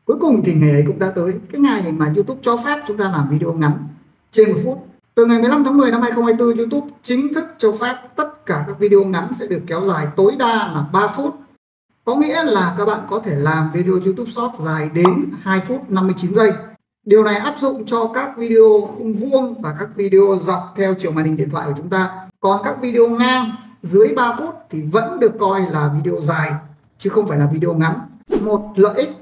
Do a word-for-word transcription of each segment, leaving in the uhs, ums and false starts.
Cuối cùng thì ngày ấy cũng đã tới, cái ngày mà YouTube cho phép chúng ta làm video ngắn trên một phút. Từ ngày mười lăm tháng mười năm hai nghìn không trăm hai mươi tư, YouTube chính thức cho phép tất cả các video ngắn sẽ được kéo dài tối đa là ba phút. Có nghĩa là các bạn có thể làm video YouTube Short dài đến hai phút năm mươi chín giây. Điều này áp dụng cho các video khung vuông và các video dọc theo chiều màn hình điện thoại của chúng ta. Còn các video ngang dưới ba phút thì vẫn được coi là video dài chứ không phải là video ngắn. Một lợi ích.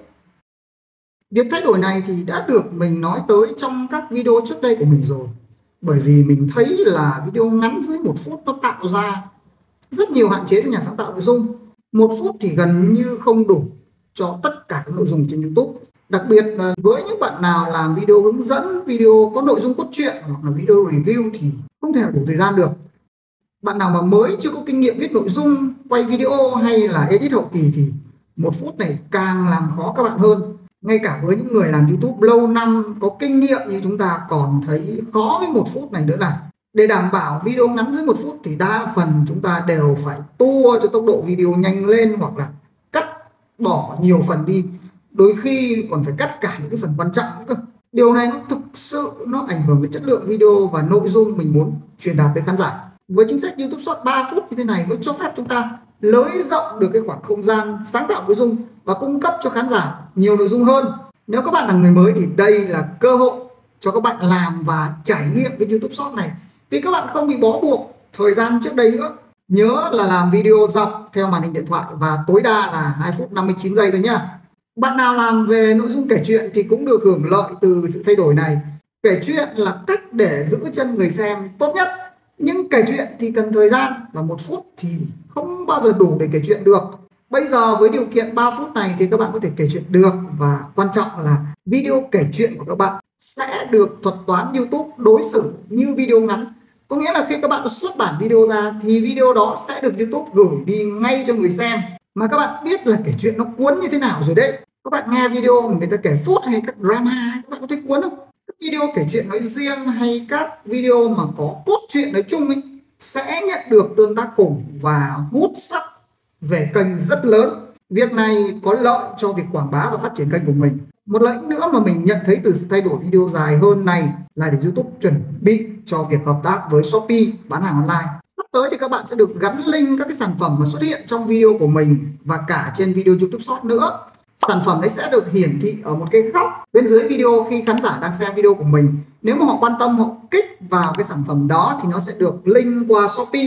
Việc thay đổi này thì đã được mình nói tới trong các video trước đây của mình rồi. Bởi vì mình thấy là video ngắn dưới một phút nó tạo ra rất nhiều hạn chế cho nhà sáng tạo nội dung. Một phút thì gần như không đủ cho tất cả các nội dung trên YouTube. Đặc biệt là với những bạn nào làm video hướng dẫn, video có nội dung cốt truyện hoặc là video review thì không thể nào đủ thời gian được. Bạn nào mà mới chưa có kinh nghiệm viết nội dung, quay video hay là edit hậu kỳ thì một phút này càng làm khó các bạn hơn. Ngay cả với những người làm YouTube lâu năm có kinh nghiệm như chúng ta còn thấy khó với một phút này nữa là. Để đảm bảo video ngắn dưới một phút thì đa phần chúng ta đều phải tua cho tốc độ video nhanh lên hoặc là cắt bỏ nhiều phần đi. Đôi khi còn phải cắt cả những cái phần quan trọng nữa cơ. Điều này nó thực sự nó ảnh hưởng đến chất lượng video và nội dung mình muốn truyền đạt tới khán giả. Với chính sách YouTube Short ba phút như thế này mới cho phép chúng ta nới rộng được cái khoảng không gian sáng tạo nội dung và cung cấp cho khán giả nhiều nội dung hơn. Nếu các bạn là người mới thì đây là cơ hội cho các bạn làm và trải nghiệm cái YouTube Short này, vì các bạn không bị bó buộc thời gian trước đây nữa. Nhớ là làm video dọc theo màn hình điện thoại và tối đa là hai phút năm mươi chín giây thôi nhá. Bạn nào làm về nội dung kể chuyện thì cũng được hưởng lợi từ sự thay đổi này. Kể chuyện là cách để giữ chân người xem tốt nhất. Nhưng kể chuyện thì cần thời gian và một phút thì không bao giờ đủ để kể chuyện được. Bây giờ với điều kiện ba phút này thì các bạn có thể kể chuyện được, và quan trọng là video kể chuyện của các bạn sẽ được thuật toán YouTube đối xử như video ngắn. Có nghĩa là khi các bạn xuất bản video ra thì video đó sẽ được YouTube gửi đi ngay cho người xem. Mà các bạn biết là kể chuyện nó cuốn như thế nào rồi đấy. Các bạn nghe video người ta kể phốt hay các drama, các bạn có thấy cuốn không? Các video kể chuyện nói riêng hay các video mà có cốt truyện nói chung ấy sẽ nhận được tương tác khủng và hút sắc về kênh rất lớn. Việc này có lợi cho việc quảng bá và phát triển kênh của mình. Một lợi nữa mà mình nhận thấy từ sự thay đổi video dài hơn này là để YouTube chuẩn bị cho việc hợp tác với Shopee bán hàng online. Sắp tới thì các bạn sẽ được gắn link các cái sản phẩm mà xuất hiện trong video của mình và cả trên video YouTube Short nữa. Sản phẩm đấy sẽ được hiển thị ở một cái góc bên dưới video khi khán giả đang xem video của mình. Nếu mà họ quan tâm, họ kích vào cái sản phẩm đó thì nó sẽ được link qua Shopee.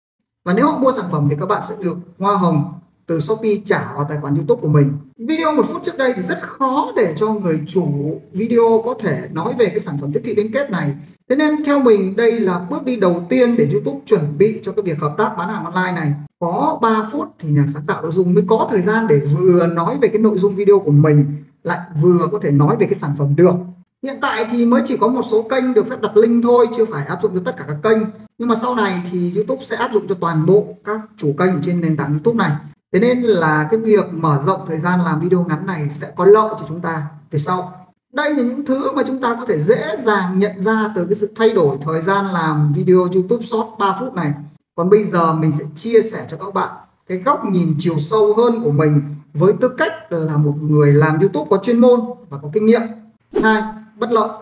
Và nếu họ mua sản phẩm thì các bạn sẽ được hoa hồng từ Shopee trả vào tài khoản YouTube của mình. Video một phút trước đây thì rất khó để cho người chủ video có thể nói về cái sản phẩm tiếp thị liên kết này. Thế nên theo mình đây là bước đi đầu tiên để YouTube chuẩn bị cho cái việc hợp tác bán hàng online này. Có ba phút thì nhà sáng tạo nội dung mới có thời gian để vừa nói về cái nội dung video của mình lại vừa có thể nói về cái sản phẩm được. Hiện tại thì mới chỉ có một số kênh được phép đặt link thôi, chưa phải áp dụng cho tất cả các kênh. Nhưng mà sau này thì YouTube sẽ áp dụng cho toàn bộ các chủ kênh trên nền tảng YouTube này. Thế nên là cái việc mở rộng thời gian làm video ngắn này sẽ có lợi cho chúng ta về sau. Đây là những thứ mà chúng ta có thể dễ dàng nhận ra từ cái sự thay đổi thời gian làm video YouTube Short ba phút này. Còn bây giờ mình sẽ chia sẻ cho các bạn cái góc nhìn chiều sâu hơn của mình với tư cách là một người làm YouTube có chuyên môn và có kinh nghiệm. Hai, bất lợi.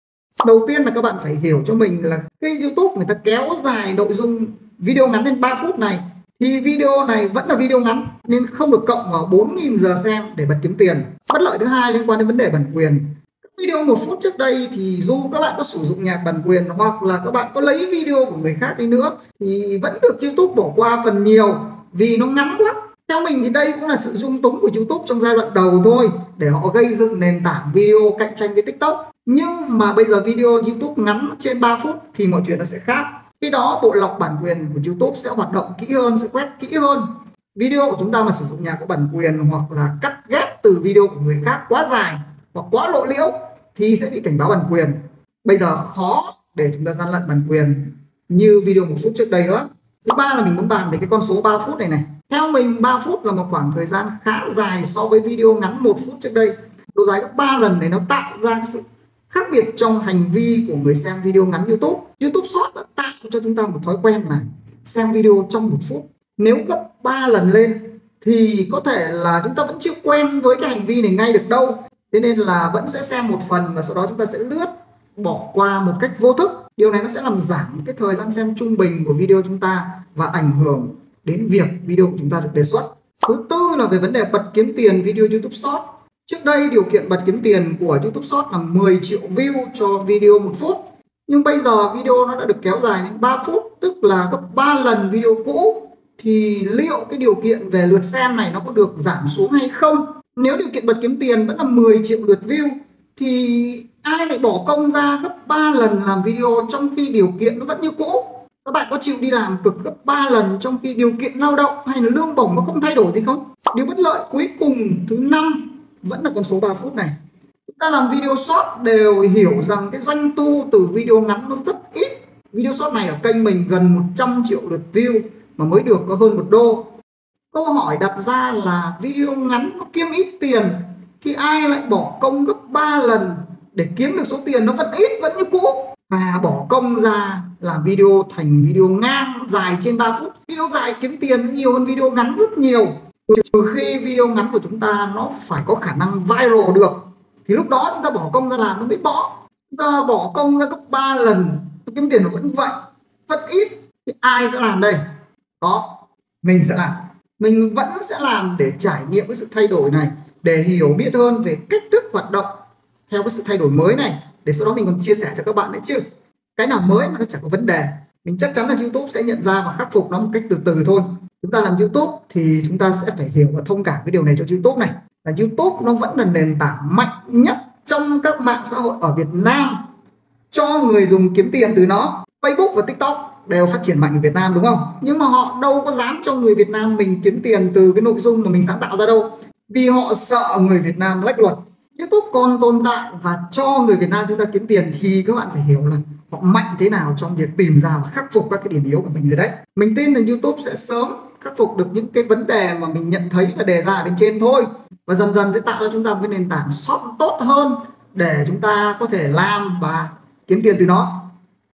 Đầu tiên là các bạn phải hiểu cho mình là khi YouTube người ta kéo dài nội dung video ngắn lên ba phút này thì video này vẫn là video ngắn nên không được cộng vào bốn nghìn giờ xem để bật kiếm tiền. Bất lợi thứ hai liên quan đến vấn đề bản quyền. Các video một phút trước đây thì dù các bạn có sử dụng nhạc bản quyền hoặc là các bạn có lấy video của người khác đi nữa thì vẫn được YouTube bỏ qua phần nhiều vì nó ngắn quá. Theo mình thì đây cũng là sự dung túng của YouTube trong giai đoạn đầu thôi, để họ gây dựng nền tảng video cạnh tranh với TikTok. Nhưng mà bây giờ video YouTube ngắn trên ba phút thì mọi chuyện nó sẽ khác. Khi đó bộ lọc bản quyền của YouTube sẽ hoạt động kỹ hơn, sẽ quét kỹ hơn. Video của chúng ta mà sử dụng nhạc có bản quyền hoặc là cắt ghép từ video của người khác quá dài hoặc quá lộ liễu thì sẽ bị cảnh báo bản quyền. Bây giờ khó để chúng ta gian lận bản quyền như video một phút trước đây nữa. Thứ ba là mình muốn bàn về cái con số ba phút này này. Theo mình ba phút là một khoảng thời gian khá dài so với video ngắn một phút trước đây. Độ dài gấp ba lần này nó tạo ra sự khác biệt trong hành vi của người xem video ngắn YouTube. YouTube Short đã tạo cho chúng ta một thói quen là xem video trong một phút. Nếu gấp ba lần lên thì có thể là chúng ta vẫn chưa quen với cái hành vi này ngay được đâu. Thế nên là vẫn sẽ xem một phần và sau đó chúng ta sẽ lướt bỏ qua một cách vô thức. Điều này nó sẽ làm giảm cái thời gian xem trung bình của video chúng ta và ảnh hưởng đến việc video của chúng ta được đề xuất. Thứ tư là về vấn đề bật kiếm tiền video YouTube Short. Trước đây điều kiện bật kiếm tiền của YouTube Short là mười triệu view cho video một phút. Nhưng bây giờ video nó đã được kéo dài đến ba phút, tức là gấp ba lần video cũ. Thì liệu cái điều kiện về lượt xem này nó có được giảm xuống hay không? Nếu điều kiện bật kiếm tiền vẫn là mười triệu lượt view thì ai lại bỏ công ra gấp ba lần làm video trong khi điều kiện nó vẫn như cũ? Các bạn có chịu đi làm cực gấp ba lần trong khi điều kiện lao động hay là lương bổng nó không thay đổi gì không? Điều bất lợi cuối cùng thứ năm vẫn là con số ba phút này. Chúng ta làm video short đều hiểu rằng cái doanh thu từ video ngắn nó rất ít. Video short này ở kênh mình gần một trăm triệu lượt view mà mới được có hơn một đô. Câu hỏi đặt ra là video ngắn nó kiếm ít tiền thì ai lại bỏ công gấp ba lần để kiếm được số tiền nó vẫn ít, vẫn như cũ, và bỏ công ra làm video thành video ngang dài trên ba phút. Video dài kiếm tiền nhiều hơn video ngắn rất nhiều, trừ khi video ngắn của chúng ta nó phải có khả năng viral được thì lúc đó chúng ta bỏ công ra làm nó mới bỏ. Giờ bỏ công ra gấp ba lần kiếm tiền nó vẫn vậy, vẫn ít thì ai sẽ làm đây? Đó, mình sẽ làm. Mình vẫn sẽ làm để trải nghiệm cái sự thay đổi này, để hiểu biết hơn về cách thức hoạt động theo cái sự thay đổi mới này, để sau đó mình còn chia sẻ cho các bạn đấy chứ. Cái nào mới mà nó chẳng có vấn đề, mình chắc chắn là YouTube sẽ nhận ra và khắc phục nó một cách từ từ thôi. Chúng ta làm YouTube thì chúng ta sẽ phải hiểu và thông cảm cái điều này cho YouTube này, là YouTube nó vẫn là nền tảng mạnh nhất trong các mạng xã hội ở Việt Nam cho người dùng kiếm tiền từ nó. Facebook và TikTok đều phát triển mạnh ở Việt Nam đúng không? Nhưng mà họ đâu có dám cho người Việt Nam mình kiếm tiền từ cái nội dung mà mình sáng tạo ra đâu, vì họ sợ người Việt Nam lách luật. YouTube còn tồn tại và cho người Việt Nam chúng ta kiếm tiền thì các bạn phải hiểu là họ mạnh thế nào trong việc tìm ra và khắc phục các cái điểm yếu của mình rồi đấy. Mình tin rằng YouTube sẽ sớm khắc phục được những cái vấn đề mà mình nhận thấy và đề ra ở bên trên thôi, và dần dần sẽ tạo cho chúng ta một cái nền tảng short tốt hơn để chúng ta có thể làm và kiếm tiền từ nó.